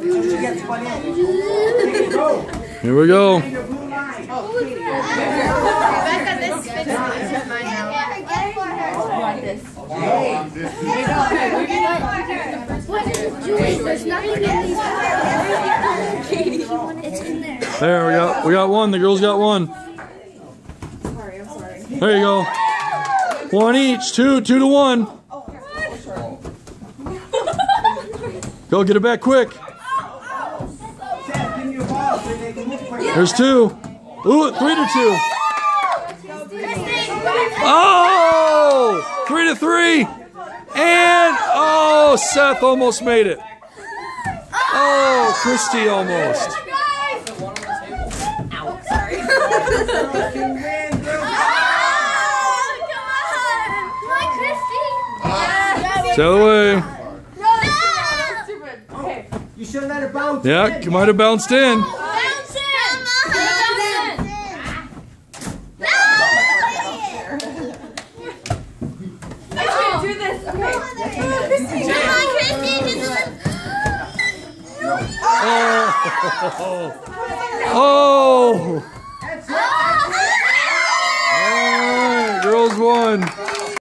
Here we go. Rebecca, this fits mine now. There's nothing in these. It's in there. There we got one. The girls got one. Sorry, I'm sorry. There you go. One each. Two to one. Go get it back quick. There's two. Ooh, 3-2. Oh! 3-3. And oh, Seth almost made it. Oh, Christy almost. Stay away. You should let it bounce. Yeah, you might have bounced in. Oh!